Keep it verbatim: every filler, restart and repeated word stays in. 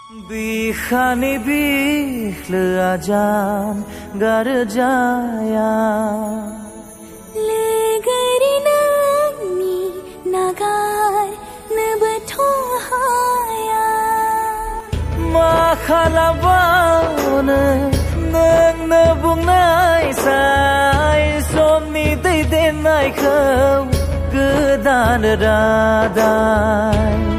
Bikhani bikh le ajan gar jaya le gari nagni nagar nabatho haya ma khalawan nang nabung nai sai somni dei den nai khau kedan radai